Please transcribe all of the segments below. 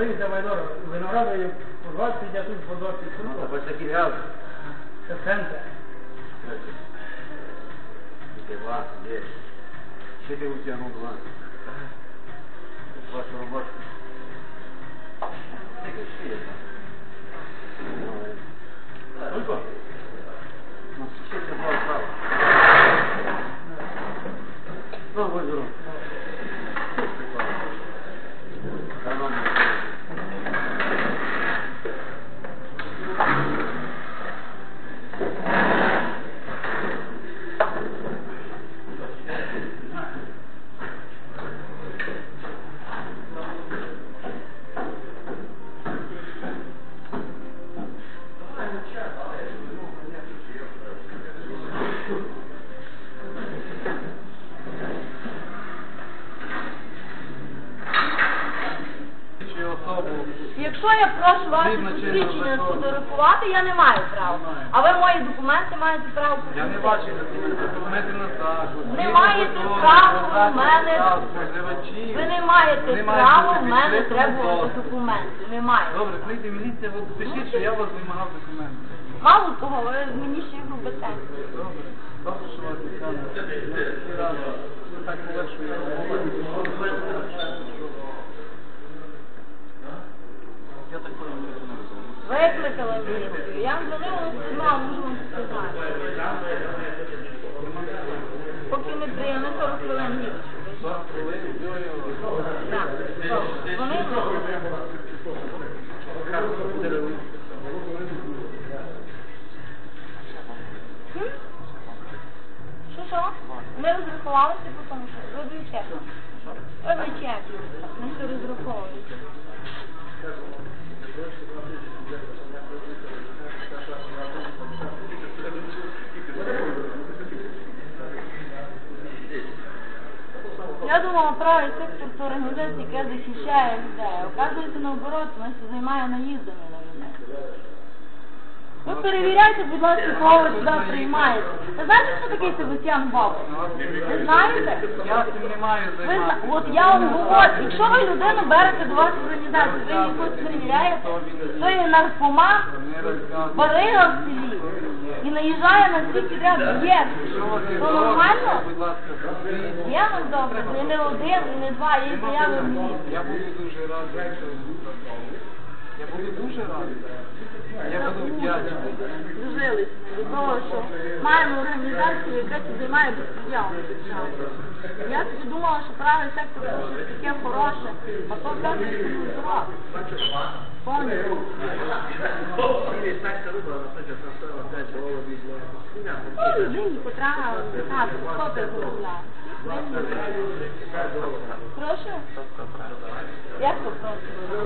Колись виноградові по 20, а тут по 20. Ось такі грязі. Це центр. Два, є. Ще ти утягнув два. Вашу роботу. Только? Ну, ще це два справа. Ну, возьму. Якщо я прошу ваше посвідчення сфотографувати, я не маю права. А ви мої документи маєте право посвідчити? Я не ваші документи на захист. Не маєте права в мене. Ви не маєте права в мене требувати документи. Не маєте. Добре, прийде міліція, ви пишіть, що я вас вимагав документи. Мало того, ви мені ще грубите. Добре. Добре, що вас цікавить. Ви так полегшуєте. Я так понял, не розумію. Викликала міліцію. Я дзвонила, знала, можу вам сказати. Поки не приємно, 40 хвилин гірше. 40 хвилин? Так. Вони Що? Ми розрахувалися, тому що роблю чек. Роблю чек. Ми все розраховуєте. Я думала, правий сектор – це організація, яка захищає людей. Оказується, наоборот, вона се займає наїздами на людей. Ви перевіряйте, будь ласка, кого ви сюди приймаєте. Ви знаєте, що такий Себастьян Бабов? Ви знаєте? Я цим не маю займатися. От я вам говорю, якщо ви людину берете до вашої організації, ви її хоч перевіряєте, то є наркоман, барига в селі і наїжджає на всі підряд є. То нормально? Будь ласка, Є нам добре, і не один, і не два, є заяви в міліції. я буду дуже радий, якщо ви зробите. Я буду дуже радий. Я буду вдячний. Дружилися до того, що маємо організацію, яка це займає безпреділом держави. Я собі думала, що правий сектор це щось таке хороше, а то вказує, що не здоров. Повністю. Ну, людині потрібно знати, хто ти заробляє. Прошу? Як то прошу?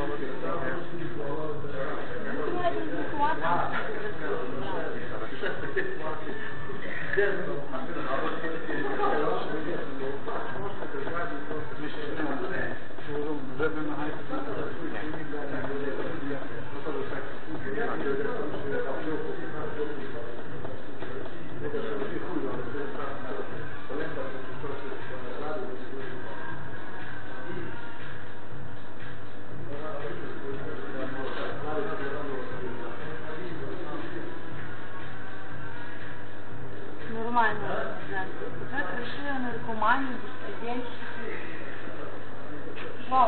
Вже вимагаєте. Нормально. Ви прийшли наркоманію, безпредельщики. Вау.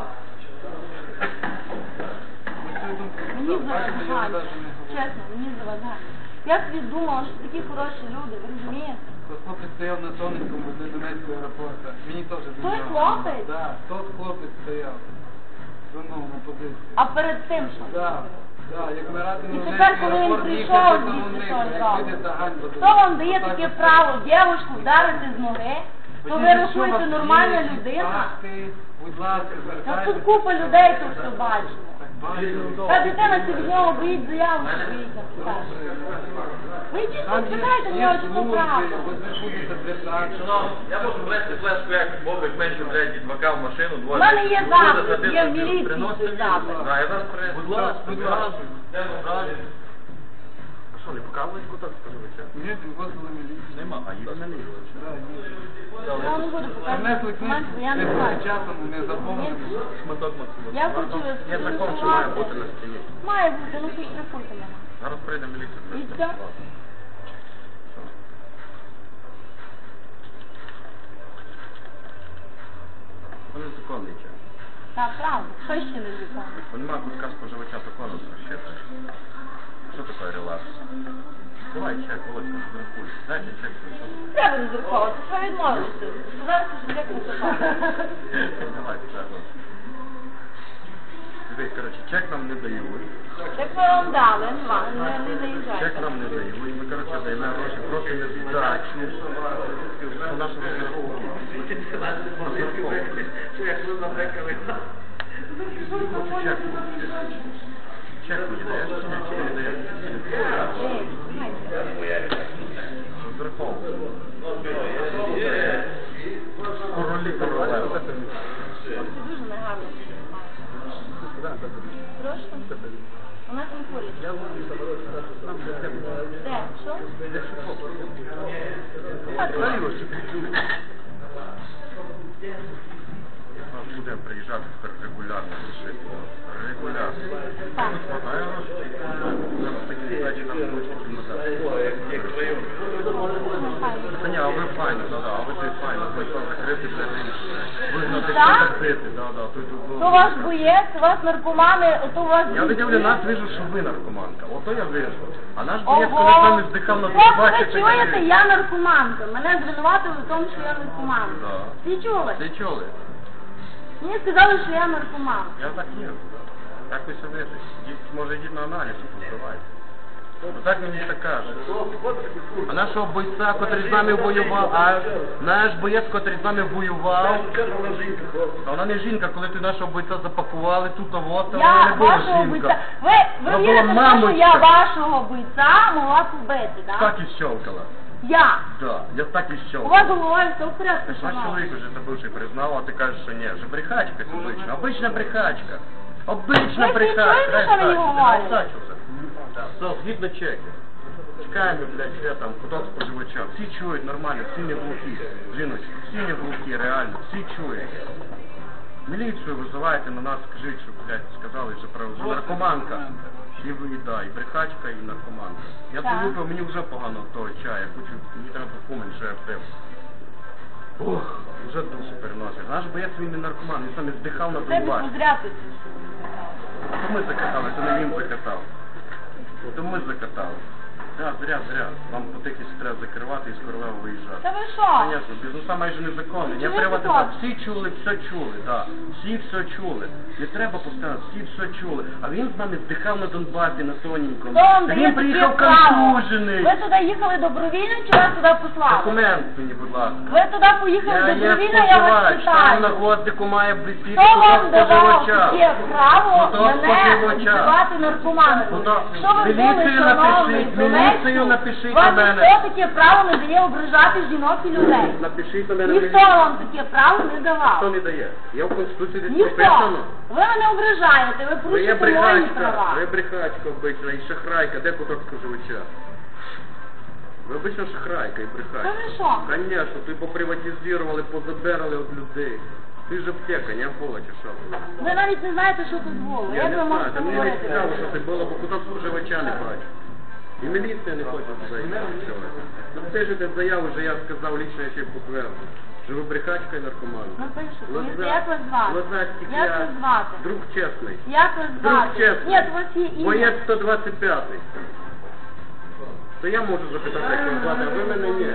Мені заважає. Чесно, мені заважає. Я собі думала, що такі хороші люди, ви розумієте? Хлопець стояв на Сонецькому возле Донецького аеропорту. Мені теж Той хлопець? Так, тот хлопець стояв. Звернув на позицію. А перед тим що? Так, так, як ми ради І тепер, коли він прийшов, звідси що він робить? Хто вам дає таке право дівчинку вдарити з ноги? То ви рахуєте нормальна людина? Будь ласка, Та тут купа людей тут все бачила. Та дитина собі в нього боїть заяву, що боїть написати. Ви йдіть, спитайте в нього, чи то правда. Я можу привезти флешку, як Бобик менше блядь, відмакав машину, двоє. У мене є запит, є в міліції цей запит. Так, я зараз принесу. Будь ласка, будь ласка. Що, не показують куток споживача? Ні, визвали міліцію. Нема, а їх не міліція. Да, ні. Я не буду Принесли показувати. книжку, Я не не знаю. запечатану, не заповнену. Шматок максимум. Я хочу Є закон, що має бути на стіні. Має бути, ну хоч прикуйте мене. Зараз прийде міліція. І все? Це незаконний чек. Так, правда. Що ще не виконує? Нема кутка споживача закону розчитуєш. Що таке релакс? Давай чек, Володька, розрахуй. Дайте чек. Треба розраховувати, що відмовитися. Сказати, що як не запахне. Давай, чек. Дивись, коротше, чек нам не дають. Так ми вам дали, не заїжджайте. Чек нам не дають. Ми, коротше, даємо гроші просто не здачу. Це наша розрахунки. Чек. Чек мені даєш? Чек мені даєш? Розраховуй. Королі королеви. Це дуже негарно. Прошу? У нас не курять. Де? Що? Так, Будемо приїжджати тепер регулярно лишити. Регулярно. Так. Хватає грошей? Зараз такі здачі нам не хочуть кімната. Та ні, а ви файно, да-да, а ви ти файно. Ви то закрити для вигнати, Так? закрити, да-да. То ваш боєць, у вас наркомани, ото у вас... Я видів, нас вижу, що ви наркоманка. Ото я вижу. А наш боєць, коли з нами здихав на Хлопці, ви чуєте, я наркоманка. Мене звинуватили в тому, що я наркоманка. Да. Всі чули? Ти чули? Мені сказали, що я наркоман. Я так є. Так ви себе вижите. Може йдіть на аналіз, поздавайте. Ну так мені так кажуть. А нашого бойця, котрий з нами воював, а наш боєць, котрий з нами воював, а вона не жінка, коли ти нашого бойця запакували тут, а от, то вона Я не була вашого бойця... жінка. Ви Вона вірите в була те, що я мамочка. вашого бойця могла побити, так? Так і щелкала. Я. Да, я так і У щелкала. вас головою все в порядку, Наш шановні. чоловік уже це бывший признав, а ти кажеш, що ні, вже брехачка це обична. Обична брехачка. Обична Ви брехачка. чуєте, що мені говорять? Все, згідно чеки. Чекаємо, блядь, ще там, куток споживача. Всі чують нормально, всі не глухі. Жіночки, всі не глухі, реально, всі чують. Міліцію визивайте на нас, скажіть, що, блядь, сказали, що про наркоманка. І ви, і да, і брехачка, і наркоманка. Я Так. випив, мені вже погано того чаю, я хочу, мені треба кумень, що я пив. Ох, вже душу переносить. Наш боєць, він не наркоман, він саме здихав на Треба Донбасі. позряти. То ми закатали, то не він закатав. То ми закатали. Да, зря. Вам по тихість треба закривати і з королева виїжджати. Та ви що? Звісно, бізнеса майже незаконний. Ну, Я чули приватизував. таке? Всі чули, все чули, да. Всі все чули. Не треба постійно, всі все чули. А він з нами здихав на Донбасі, на тоненькому. Хто вам дає Він таке приїхав право? контужений. Ви туди їхали добровільно чи вас туди послали? Документ мені, будь ласка. Ви туди поїхали Я є добровільно, я вас споживач, там на питаю. гвоздику має блистіти Хто вам куток давав споживача. таке право Куток мене споживача. називати наркоманкою? Куток. Що ви були, Міліцію шановний напишіть, міліцію напишіть на Вам мене. ніхто таке право не дає ображати жінок і людей. Напишіть на мене Ніхто вам таке право не Хто давав. не дає? Я в Конституції десь Ніхто. прописано. Ви мене ображаєте, ви Ви є порушуєте мої брехачка, права. ви брехачка обична і шахрайка, де куток споживача? Ви обична шахрайка і Та брехачка. ви що? Конечно, ти поприватизували, позабирали від людей. Ти ж аптека, не Афола, чи що? Ви навіть не знаєте, що тут було. Я Як не ви знаю, можете та мені не говорити? цікаво, що це було, бо куток споживача не бачу. І міліція не хоче заявити. Напишете заяву, що я сказав лично, я ще підтверджу. Що ви брехачка і наркоманка. Напишіть. Лоза- Як вас звати? Лозацький Як я, вас звати? друг чесний. Як вас Друг звати? чесний. Ні, у вас є ім'я. Боєць 125-й. То я можу запитати, як його звати, а ви мене ні.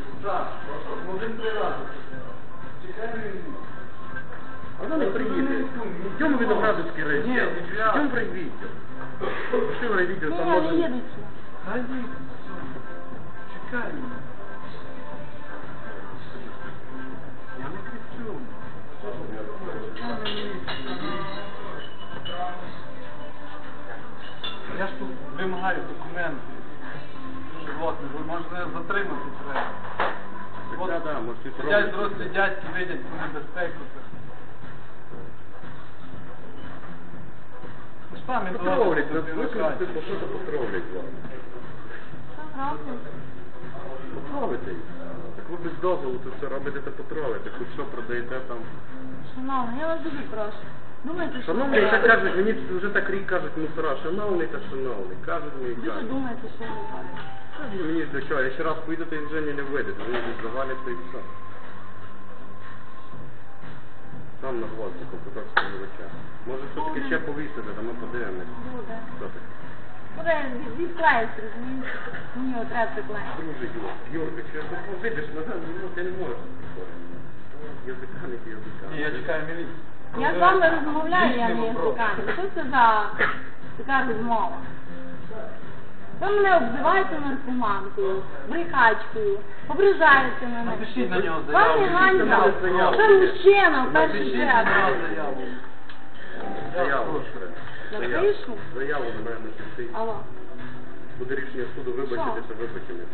А вона не приїде. Йдемо в Виноградовський райвідділ. Йдемо в райвідділ. Пішли в райвідділ, Ні, там не можна... їдуть. Чекай мене. Я не кричу. Я ж тут вимагаю документи. Животних, ви можете затримати треба. Так, да, можете Сидять зробити. дорослі дядьки, видять про небезпеку. Ви ж самі Потровлять, нас викликати, бо що це потровлять вас. роблять. Потравите їх. Так ви без дозволу тут все робите та потравите. Хоч що продаєте там. Шановний, я вас дуже прошу. Думайте, що Шановний, ви так кажуть, мені вже так рік кажуть мусора, шановний та шановний. Кажуть мені, дуже кажуть. думаєте, що ви робите. Кажуть мені для чого, я ще раз поїдете і вже не вийдете, ви не завалите і все. Там на гвоздику, куток споживача. Може все-таки ще повісити, то ми подивимось. Буде. Що таке? Буде відклеїти, розумієте? Мені його треба приклеїти. Друже Юрка, чи ну, видиш, ну ти не можеш такое. Язиканик, Ні, язиканик. я чекаю міліцію. Я з вами розмовляю, я не Лічний вопрос. язиками. Що це за така розмова? Ви мене обзиваєте наркоманкою, брехачкою, ображаєте мене. Напишіть на нього Вам заяву. не ганьба. Напишіть заяву. Це мужчина в першу Напишіть на нього чергу. заяву. Заяву. Напишу? Заяву на мене напиши. Алло. Буде рішення суду, вибачитися, вибачимося.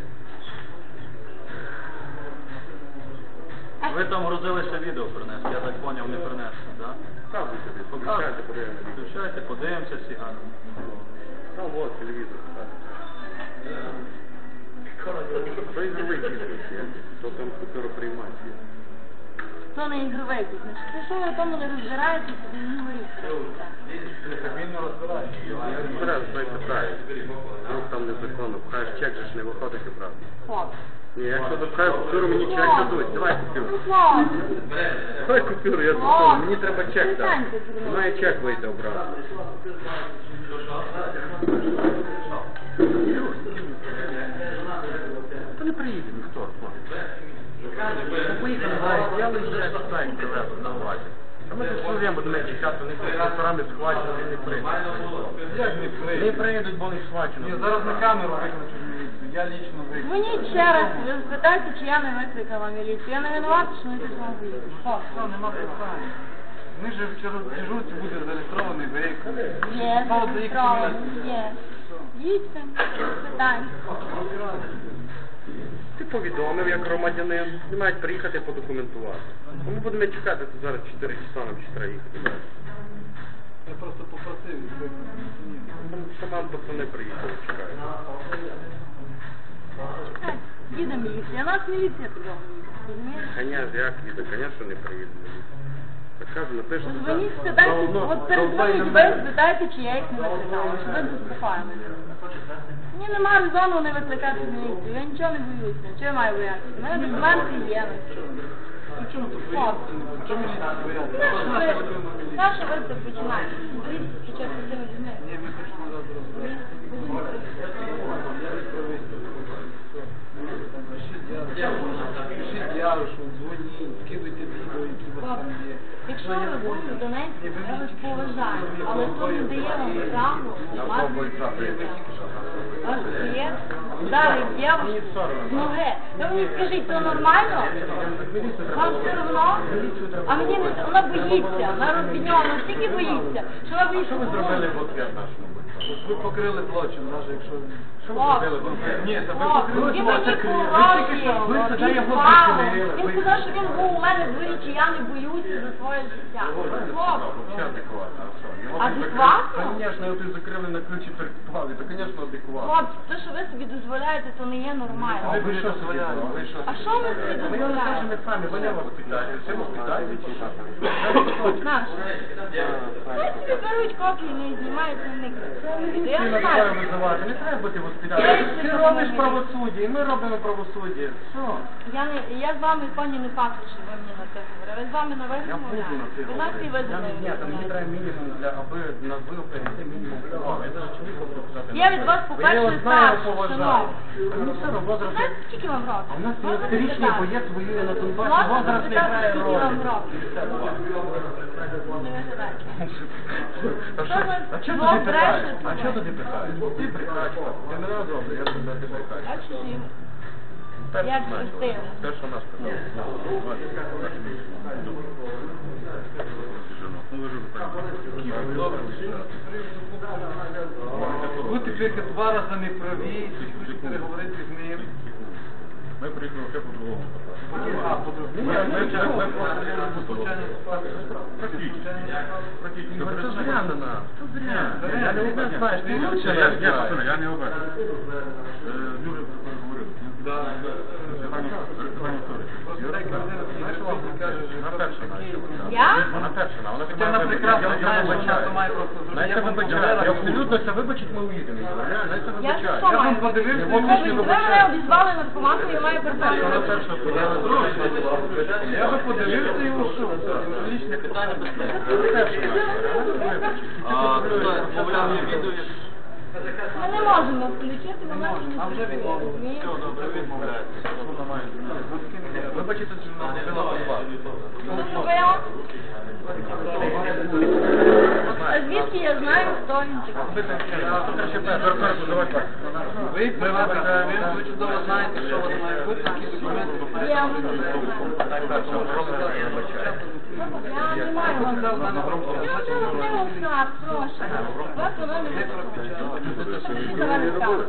Ви там грузилися відео принесли, я так поняв, не принесли, так? Ставте собі, включайте, подивимося. Включайте, подивимося всі гарно. Там вот телевізор. Що ігровий бізнес є? Що там купюроприймач є? То не ігровий бізнес. Ти що ви в тому не розбираєтеся, тоді не говоріть. Так він не розбирається. Я розбираю, що я питаю. Вдруг там незаконно, пхаєш чек, же ж не виходить правда. Хлопці. Ні, якщо допхаю купюру, мені чек дадуть. Давай купюру. Ну, хлопці. Давай купюру, я тут. Мені треба чек дати. Має чек вийти обратно. Та не приїде ніхто. Поїхали, я лише стай привезу на увазі. А ми тут все время будемо чекати, вони тут ресторани схвачені, вони не прийдуть. Як не Не прийде? прийдуть, бо не схвачено. Ні, зараз на камеру викличу міліцію. Я лічно викличу. Дзвоніть ще раз, ви спитайте, чи я не викликала міліцію. Я не винувата, що вони тут вам виїдуть. Все, нема питань. Ми же вчора в дежурці буде зареєстрований виклик. Є, Повод заїхати на зареєстровані, є. Їдьте, без питань. Ти повідомив, як громадянин, вони мають приїхати подокументувати. А ми будемо чекати тут зараз 4 часа, нам ще треба їхати далі. Я просто попросив викликати. Там сама пацани приїхали, чекають. Чекайте, їде міліція. Нас міліція туди їде. Розумієте? Конечно, як їде, конечно, не приїде. Так кажу, напишу. Дзвоніть, спитайте, от передзвоніть ви, спитайте, чи я їх не викликала, чи ви заспокоїли. Мені нема резону не викликати міліцію, я нічого не боюся, чого я маю боятися? У мене документи є. Ну чому тут бояться? Чому міліція бояться? Нащо ви це починаєте? Дивіться, спочатку з цими людьми. Ні, ми хочемо зараз розбиратися. Пишіть Ярошу, дзвоніть, скидуйте відео, які у вас там є. Якщо ви будете в Донецьку, я вас поважаю, але то не дає вам право мати ваш клієнт вдарив дівчину з ноги. Ви мені скажіть, це нормально? Вам все одно? А мені не вона боїться, вона розбідньова, настільки боїться, що вона боїться. Що ви зробили в ответ нашому бойцу? Ви покрили злочин, навіть якщо... Що ви зробили в ответ? Ні, та ви Хлопці, покрили він злочин. мені Ви порожній, тоді його причинили. він сказав, що він був у мене в дворі, чи я не боюся за своє життя. Хлопці. Вообще адекватно, а що? Його Адекватно? закрили- Конечно, його тут закрили на ключі перекупали, то, конечно, адекватно. Хлопці, те, що ви собі дозволяєте, то не є нормально. А ви що собі дозволяєте? А що ви собі Ми його не кажемо дозволяєте? самі, вони вас питають, всі вас питають, чи що? Наш. Хай собі беруть копії, не знімають, не никають. Я Ти не на знаю. себе визивати, не треба бути Я госпіталем. ще Ти не робиш розумію. правосуддя, і ми робимо правосуддя. Що? Я з вами, пані, не факт, що ви мені на це говорили. Я з вами на ви Я буду розмовляю. на ти Ви нас і ви зі мною Ні, там мені розмовляєте. треба мінімум, для, аби на ви прийняти мінімум поваги. Я навіть чоловіка буду казати. Я від вас, Бо я по-перше, його знаю, старша, поважаю. шановна. Ну все, возраст. Знаєте, скільки вам років? А у нас Можна 30-річний запитати? боєць воює на Донбасі, Можна возраст не запитати, грає скільки вам ролі. років? Не виглядайте. А Що ви а чого знов тоді питаєш? брешете? А чого тоді питаєш? Ти прикачка. Ти мене добре, я тебе ти прикачка. Бачите, Перше як знаєш, хрестили. те, що нас питали. Ну, ви ж Добре. Ви тепер 2 рази не праві, і хочете переговорити з ним. Ми приїхали вже по-другому. Це зря не надо. Це зря. Я не обер, знаєш, ти лучше я знаю. Я не обер. Дуже переговорив. На перше Я? Вона перша, вона Ти тебе вона прекрасно знає, що вона то має просто Най це вибачає. Я абсолютно це вибачить, ми уїдемо. Най це Я вибачає. що маю? подивився, Ви мене обізвали наркоманкою, я маю Вона персонально. перша подала. Я би подивився і ушов. Лічне питання безпеки. Ми не можемо включити, бо нас не працює. Все, добре, відмовляється. Вибачте, що вона зробила комбат. Що зробила? А звідки я знаю, хто він такий? Ви приватна, ви чудово знаєте, що у вас має бути, які документи. Я не маю вам. Я не скарб, прошу. Вас воно не вистачає. Давай скарб.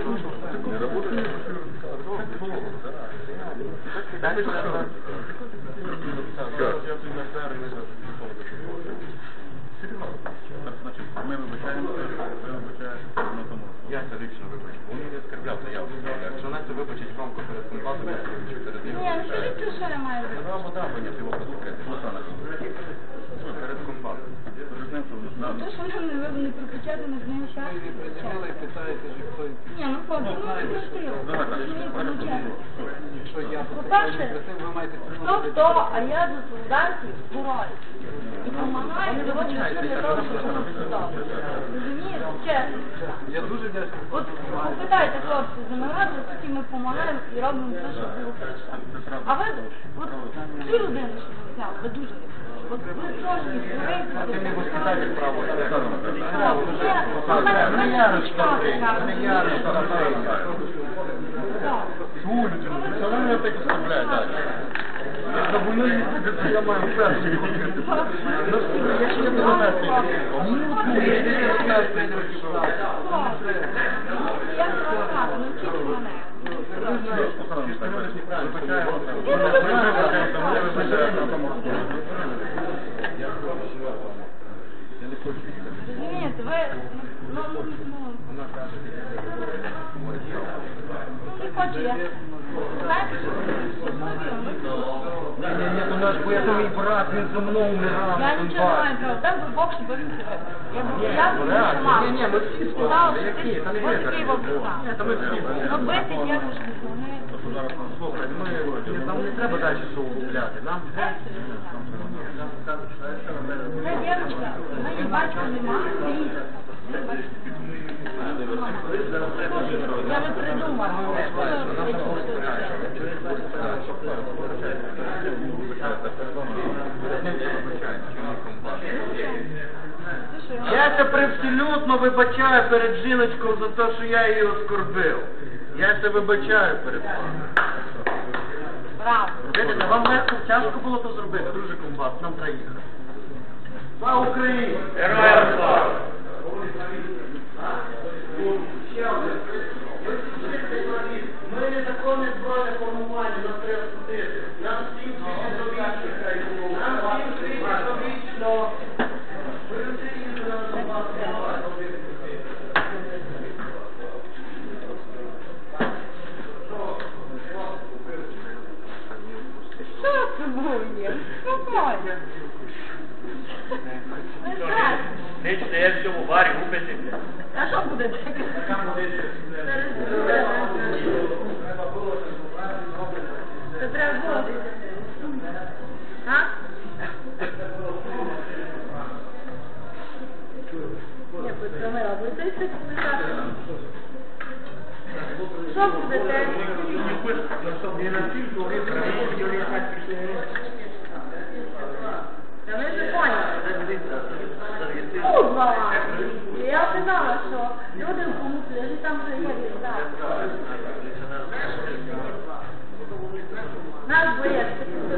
Ми вибачаємо, на тому. Я це лично вибачу. Він не оскарбляв заяву. Якщо вона це вибачить громко перед комбатом, я вибачу перед ним. Ні, ну скажіть, що я маю робити? Треба вода виняти його по секреті. Перед комбатом. То, що ви не прокачати, не знаю, що. Ви приділили і питаєте, що хто Ні, ну хлопці, ну не красиво. Мені получати. якщо я По-перше, ви маєте хто, а я за солдатів борюсь. І допомагаю, сьогодні все для того, щоб було солдати. Розумієте? Чесно. Я дуже вдячний. От попитайте хлопці за нараду, скільки ми допомагаємо і робимо все, щоб було краще. А ви, от дві людини, що ви взяли, ви дуже не От ви трошки згорите. Ти не воспитатель право. Свою людину, це вони так оставляють далі. Забули, я маю перший. Я ще не донести. Я розказую, ну вчіть мене. Розумієте, ви, не хочу я. Знаєте, що Ні, у нас бо це мій брат, він за мною умирав. я нічого не маю права, дай Бог, щоб він я б сама. Ні, ми всі сказала, спали. що Які? Та не ти вибір. Києва писав. Та ми всі були. Ну, бити дядушки, Слухай, нам не треба далі соугубляти. Нам Моя дівчинка, моєї батька немає, я не придумала. Я це абсолютно вибачаю перед жіночкою за те, що я її оскорбив. Я це вибачаю перед вами. Браво. Видите, вам легко, тяжко було то зробити, друже комбат, нам треба їхати. Слава Україні! Героям слава! Ми незаконне збройне формування, нас треба судити. Нам всім світить довічно. Нам всім світить довічно. Що це було? Спокійно. Не страшно. Лично я в цьому барі губити. А що буде таке? Це треба було. А? Ні, подумала, ви це все сказати. Що будете? Та ви вже поняли. Курва! Я казала, що люди помутили, що там вже є віддати. Нас бояться.